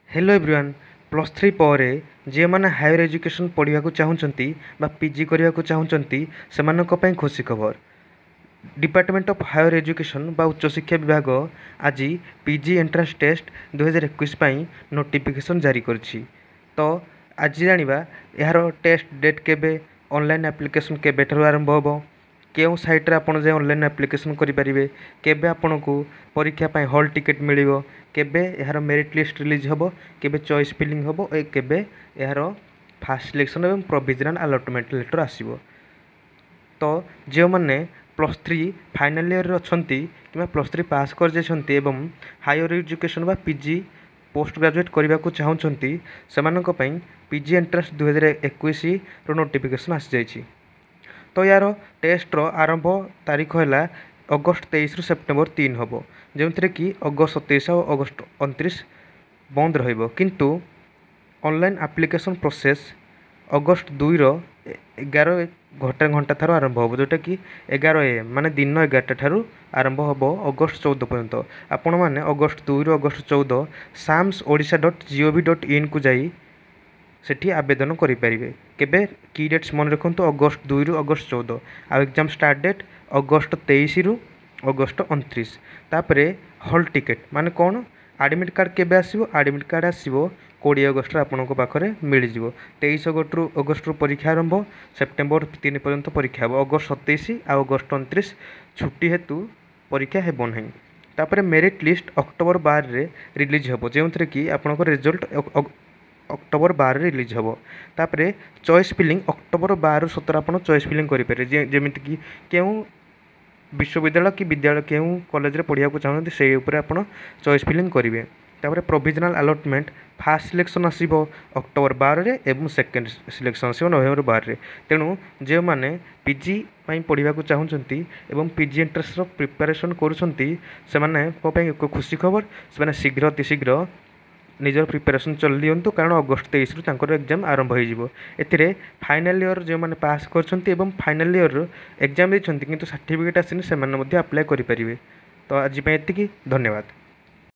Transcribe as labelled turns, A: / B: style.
A: Hello everyone. Plus three पर जे मैंने higher education पढ़ा चाहूँगी पीजी करने को चाहूँगी से खुशी खबर। डिपार्टमेंट ऑफ हायर एजुकेशन बा उच्च शिक्षा विभाग आज पीजी एंट्रांस टेस्ट 2021 नोटिफिकेशन जारी करछि। तो आज जानिबा यार टेस्ट डेट केबे, ऑनलाइन एप्लिकेशन केबे ठारू आरंभ होबो, केउ साइट रे आपण जे ऑनलाइन एप्लिकेशन करि परिबे, केबे आपण को परीक्षा पय हॉल टिकट मिलिबो, केबे यार मेरिट लिस्ट रिलीज होबो, केबे चॉइस फिलिंग होबो ए केबे यार फास्ट सिलेक्शन एवं प्रोविजनल अलॉटमेंट लेटर आसीबो। तो जो मैंने प्लस थ्री फाइनाल इयर अच्छी कि प्लस थ्री पास कर जाइछन्ति एवं हायर एजुकेशन बा पीजी पोस्ट ग्रेजुएट करने को चाहूँगी से पीजी एंट्रांस 2021 रो नोटिफिकेशन आसी जाइछि। तो यार टेस्ट रो आरंभ तारीख है अगस्ट 23 रु सेप्टेम्बर 3 हम, जो कि अगस्ट 27 और अगस्ट 29 बंद रहिबो। किंतु ऑनलाइन एप्लिकेशन प्रोसेस अगस्ट 2 रो 11 घंटा थारू आरंभ हो, जोटा कि 11 AM माने दिन 11टा ठारू आरंभ हो अगस्ट 14 पर्यंत। आपण मैंने अगस्ट 2 रु अगस्ट 14 samsodisha.gov.in को जाई सेठी आवेदन करें। केबे की डेट्स मन रखु अगस्ट 2 रु अगस्ट 14 आ एग्जाम स्टार्ट डेट अगस्ट 23 रु अगस्ट 29। तापरे हॉल टिकेट माने कौन एडमिट कार्ड केबे आसीबो, एडमिट कार्ड आसीबो 20 अगस्ट आपन पाखे मिल जाव। 23 अगस्ट रु परीक्षा आरंभ, सेप्टेम्बर 3 पर्यंत परीक्षा हो, अगस्ट 27 आ अगस्ट 29 छुट्टी हेतु परीक्षा हेबो नहीं। तापरे मेरिट लिस्ट अक्टोबर 12 रे रिलीज होबो, जो कि आपन रिजल्ट अक्टोबर 12 रिलीज हम। तापर चॉइस फिलिंग अक्टोबर 12 रु 17 आप चॉइस फिलिंग करेंगे, जमीक कि क्यों विश्वविद्यालय कि विद्यालय क्यों कॉलेज रे पढ़िया चाहते से उपर आप चॉइस फिलिंग करेंगे। तापर प्रोविजनल अलॉटमेंट फास्ट सिलेक्शन आसीबो अक्टोबर 12 रे एवं सेकेंड सिलेक्शन आसीबो नवेम्बर 12 रे। तेणु जो मैंने पीजी पढ़ा चाहूँगी एवं पीजी एंट्रेंस प्रिपरेशन करुँच से खुशी खबर, से शीघ्र अति शीघ्र निजर प्रिपेरेसन चल दिंतु, कारण अगस्ट 23 रु एग्जाम आरंभ हो। फाइनाल इयर जो मैंने पास कर फाइनाल इयर एग्जाम देते किंतु सर्टिफिकेट आसनी से अप्लाई करेंगे। तो आज एति, धन्यवाद।